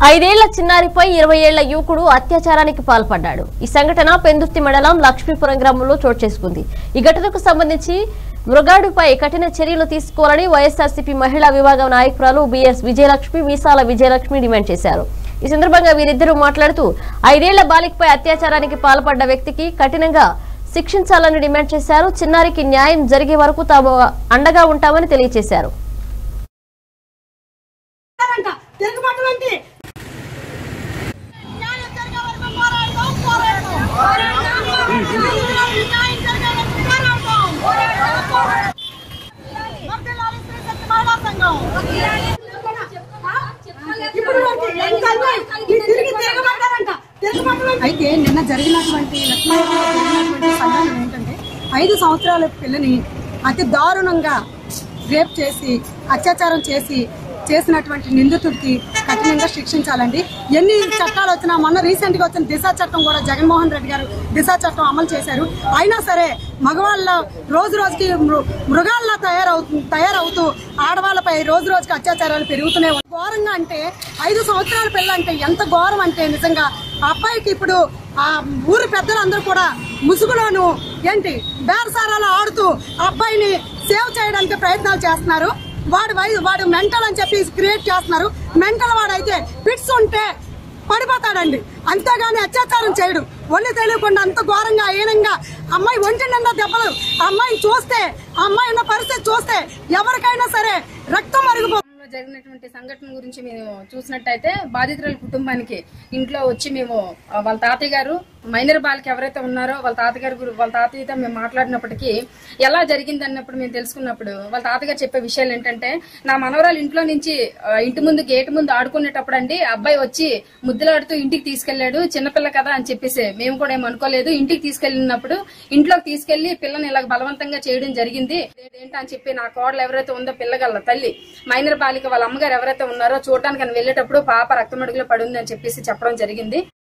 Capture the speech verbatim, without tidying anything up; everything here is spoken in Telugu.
ఐదేళ్ల చిన్నారిపై ఇరవై ఏళ్ల యువకుడు అత్యాచారానికి పాల్పడ్డాడు. ఈ సంఘటన పెందుర్తి మండలం లక్ష్మీపురం గ్రామంలో చోటు చేసుకుంది. ఈ ఘటనకు సంబంధించి మృగాడుపై కఠిన చర్యలు తీసుకోవాలని వైఎస్ఆర్సీపీ మహిళా విభాగం నాయకురాలు బిఎస్ విజయలక్ష్మి మీసాల విజయలక్ష్మి డిమాండ్ చేశారు. ఈ సందర్భంగా వీరిద్దరూ మాట్లాడుతూ ఐదేళ్ల బాలికపై అత్యాచారానికి పాల్పడ్డ వ్యక్తికి కఠినంగా శిక్షించాలని డిమాండ్ చేశారు. చిన్నారికి న్యాయం జరిగే వరకు తాము అండగా ఉంటామని తెలియజేశారు. అయితే నిన్న జరిగినటువంటి జరిగినటువంటి సంఘటన ఏంటంటే ఐదు సంవత్సరాల పిల్లని అతి దారుణంగా రేప్ చేసి అత్యాచారం చేసి చేసినటువంటి నిందితుడికి కఠినంగా శిక్షించాలండి. ఎన్ని చట్టాలు వచ్చినా మొన్న రీసెంట్ గా వచ్చిన దిశ చట్టం కూడా జగన్మోహన్ రెడ్డి గారు దిశ చట్టం అమలు చేశారు. అయినా సరే మగవాళ్ళ రోజు రోజుకి మృగాల్లా తయారవుతూ తయారవుతూ ఆడవాళ్ళపై రోజు రోజుకి అత్యాచారాలు పెరుగుతూనే ఘోరంగా. అంటే ఐదు సంవత్సరాల పిల్ల అంటే ఎంత ఘోరం అంటే నిజంగా ఆ అబ్బాయికి ఇప్పుడు ఆ ఊరి పెద్దలందరూ కూడా ముసుగులోను ఏంటి బేరసారాలు ఆడుతూ అబ్బాయిని సేవ్ చేయడానికి ప్రయత్నాలు చేస్తున్నారు. వాడు వాడు మెంటల్ అని చెప్పి క్రియేట్ చేస్తున్నారు. మెంటల్ వాడైతే ఫిట్స్ ఉంటే పడిపోతాడండి, అంతేగాని అత్యాచారం చేయడు. ఒళ్ళు తెలియకుండా అంత ఘోరంగా హీనంగా అమ్మాయి ఒంటి నిండా దెబ్బలు, అమ్మాయిని చూస్తే అమ్మాయి ఉన్న పరిస్థితి చూస్తే ఎవరికైనా సరే రక్తం మరిగిపో జరిగినటువంటి సంఘటన గురించి మేము చూసినట్టయితే బాధితురాల కుటుంబానికి ఇంట్లో వచ్చి మేము వాళ్ళ తాతయ్య గారు మైనర్ బాలిక ఎవరైతే ఉన్నారో వాళ్ళ తాతగారు వాళ్ళ తాతయ్యతో మేము మాట్లాడినప్పటికీ ఎలా జరిగింది అన్నప్పుడు మేము తెలుసుకున్నప్పుడు వాళ్ళ తాతగారు చెప్పే విషయాలు ఏంటంటే, నా మనవరాలు ఇంట్లో నుంచి ఇంటి ముందు గేట్ ముందు ఆడుకునేటప్పుడు అండి అబ్బాయి వచ్చి ముద్దులాడుతూ ఇంటికి తీసుకెళ్లాడు. చిన్నపిల్ల కదా అని చెప్పేసి మేము కూడా ఏం అనుకోలేదు. ఇంటికి తీసుకెళ్లినప్పుడు ఇంట్లోకి తీసుకెళ్లి పిల్లని ఇలా బలవంతంగా చేయడం జరిగింది ఏంటని చెప్పి నా కోడలు ఎవరైతే ఉందో పిల్లగల తల్లి మైనర్ బాలిక వాళ్ళ అమ్మగారు ఎవరైతే ఉన్నారో చూడడానికి వెళ్ళేటప్పుడు పాప రక్తమడుగులో పడింది అని చెప్పేసి చెప్పడం జరిగింది.